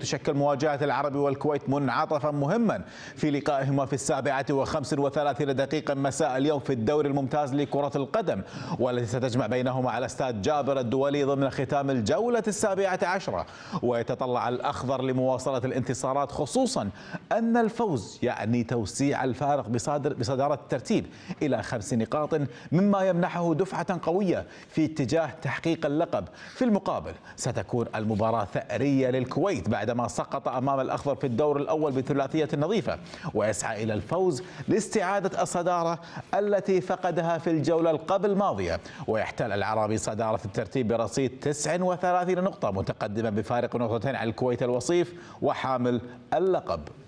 تشكل مواجهة العرب والكويت منعطفا مهما في لقائهما في 7:35 مساء اليوم في الدوري الممتاز لكرة القدم، والتي ستجمع بينهما على استاد جابر الدولي ضمن ختام الجولة 17. ويتطلع الأخضر لمواصلة الانتصارات، خصوصا أن الفوز يعني توسيع الفارق بصدارة الترتيب إلى 5 نقاط، مما يمنحه دفعة قوية في اتجاه تحقيق اللقب. في المقابل ستكون المباراة ثأرية للكويت بعدما سقط أمام الأخضر في الدور الأول بثلاثية نظيفة، ويسعى إلى الفوز لاستعادة الصدارة التي فقدها في الجولة قبل الماضية. ويحتل العربي صدارة الترتيب برصيد 39 نقطة، متقدما بفارق نقطتين على الكويت الوصيف وحامل اللقب.